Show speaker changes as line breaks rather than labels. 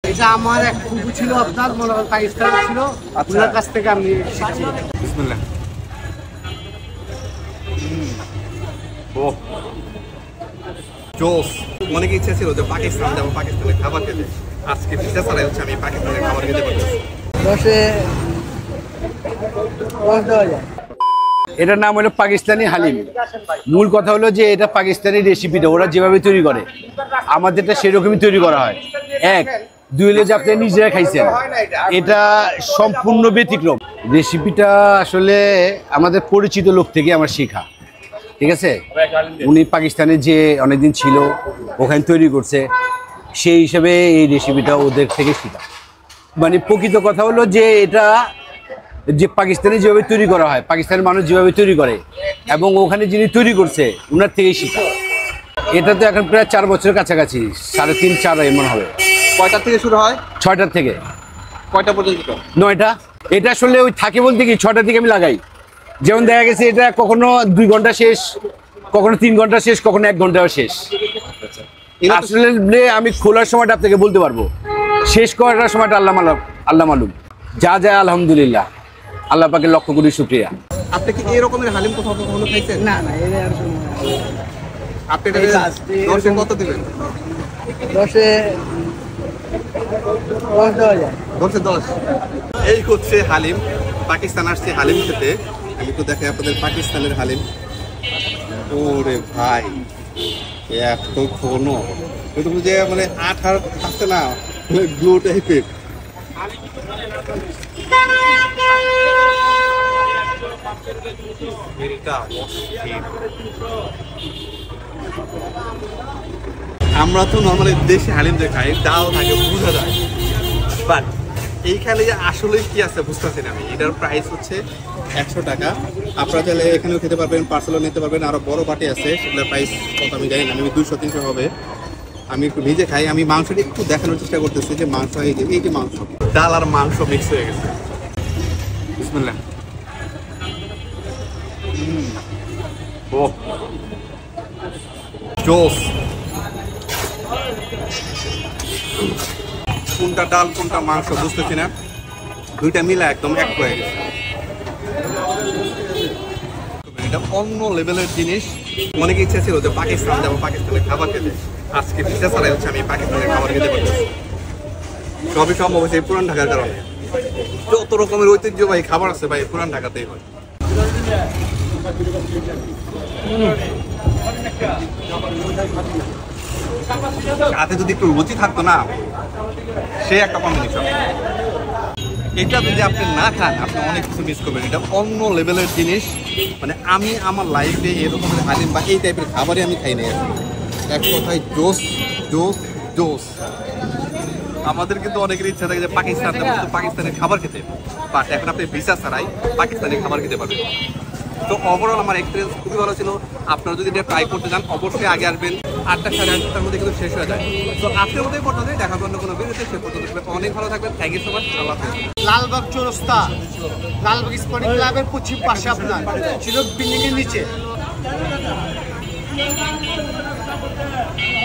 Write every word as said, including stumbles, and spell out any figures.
এটা আমার এক ফুফু ছিল, আপনার মনে হয় পাকিস্তান ছিল, ওনার কাছ থেকে আমি শিখছি।
বিসমিল্লাহ। ও জোস, অনেক ইচ্ছা ছিল যে পাকিস্তান যাবো, পাকিস্তানের খাবার খেতে। আজকে ভিসা ছাড়াই হচ্ছে আমি পাকিস্তানের খাবার খেতে পারতেছি।
দশে দশ দেওয়া যায়।
এটার নাম হলো পাকিস্তানি হালিম। মূল কথা হলো যে এটা পাকিস্তানি রেসিপিটা ওরা যেভাবে তৈরি করে আমাদেরটা সেরকমই তৈরি করা হয়। এক দুই হলো যে আপনি নিজেরা খাইছেন, এটা সম্পূর্ণ ব্যতিক্রম। রেসিপিটা আসলে আমাদের পরিচিত লোক থেকে আমার শেখা, ঠিক আছে। উনি পাকিস্তানে যে অনেকদিন ছিল ওখানে তৈরি করছে, সেই হিসাবে এই রেসিপিটা ওদের থেকে শেখা। মানে প্রকৃত কথা হলো যে এটা যে পাকিস্তানে যেভাবে তৈরি করা হয়, পাকিস্তানের মানুষ যেভাবে তৈরি করে এবং ওখানে যিনি তৈরি করছে ওনার থেকেই শেখা। এটা তো এখন প্রায় চার বছরের কাছাকাছি, সাড়ে তিন চার এমন হবে।
কয়টার থেকে শুরু হয়?
ছয়টার থেকে
কয়টা পর্যন্ত?
নয়টা। এটা আসলে ওই থাকে বলতে কি ছয়টার দিকে আমি লাগাই। যেমন দেখা গেছে এটা কখনো দুই ঘন্টা শেষ, কখনো তিন ঘন্টা শেষ, কখনো এক ঘন্টাও শেষ। আসলে আমি খোলার সময়টা আপনাকে বলতে পারবো, শেষ করার সময়টা আল্লাহ মালুম, আল্লাহ মালুম। যা যায় আলহামদুলিল্লাহ, আল্লাহ পাকে লক্ষ কোটি শুকরিয়া।
আপনি কি এই রকমের হালিম কোথাও কখনো খাইছেন?
না না, এটা আর
আপনি দশে কত দিবেন?
দশে দশ দেওয়া যায়।
দশে দশ। এই হচ্ছে হালিম। পাকিস্তান আসছে হালিম খেতে। আমি তো দেখে আপনাদের পাকিস্তানের হালিম। ওরে ভাই এত ঘন, কিন্তু যে মানে আঠার থাকছে না, গ্লু টাইপের। আমরা তো নর্মালি দেশি হালিম যে খাই, ডাল থাকে বোঝা যায়, বাট এইখানে যে আসলে কি আছে বুঝতেছি না আমি। এটার প্রাইস হচ্ছে একশো টাকা। আপনারা চাইলে এখানেও খেতে পারবেন, পার্সেলও নিতে পারবেন। আরো বড় বাটি আছে, সেগুলোর প্রাইস কত আমি জানি না, আমি দুইশো তিনশো হবে। আমি একটু নিজে খাই। আমি মাংসটা একটু দেখানোর চেষ্টা করতেছি যে মাংস এই যে এই যে মাংস, ডাল আর মাংস মিক্স হয়ে গেছে। বিসমিল্লাহ। ও জোস। কোনটা ডাল কোনটা মাংস বুঝতেছি না, দুইটা মিলে একদম এক হয়ে গেছে। এটা অন্য লেভেলের জিনিস। অনেক ইচ্ছা ছিল যে পাকিস্তান যাবো, পাকিস্তানের খাবার খেতে। আজকে ভিসা ছাড়াই হচ্ছে আমি পাকিস্তানের খাবার খেতে পারতেছি। সবই সম্ভব হয়েছে পুরান ঢাকার কারণে। যত রকমের ঐতিহ্যবাহী খাবার আছে ভাই পুরান ঢাকাতেই হয়। সাথে যদি একটু রুচি থাকতো না, সে একটা কম্বিনেশন। এটা যদি আপনি না খান আপনি অনেক কিছু মিস করবেন। এটা অন্য লেভেলের জিনিস। মানে আমি আমার লাইফে এরকম হালিম বা এই টাইপের খাবারই আমি খাই নাই। এক কথায় জোস জোস জোস। আমাদের কিন্তু অনেকের ইচ্ছা থাকে যে পাকিস্তান পাকিস্তানের খাবার খেতে, বাট এখন আপনি ভিসা ছাড়াই পাকিস্তানের খাবার খেতে পারবেন। তো ওভারঅল আমার এক্সপিরিয়েন্স খুবই ভালো ছিল। আপনারা যদি এটা ট্রাই করতে চান অবশ্যই আগে আসবেন। আটটা সাড়ে আটটার মধ্যে কিন্তু শেষ হয়ে যায়। তো আজকের মধ্যেই পড়তে দেখা অন্য কোনো ভিডিওতে, সে পর্যন্ত অনেক ভালো থাকবেন। Thank you so much. আল্লাহ হাফেজ।
লালবাগ চৌরাস্তা, লালবাগ স্পোর্টিং ক্লাবের পশ্চিম পাশে, আপনার ছিল বিল্ডিং এর নিচে।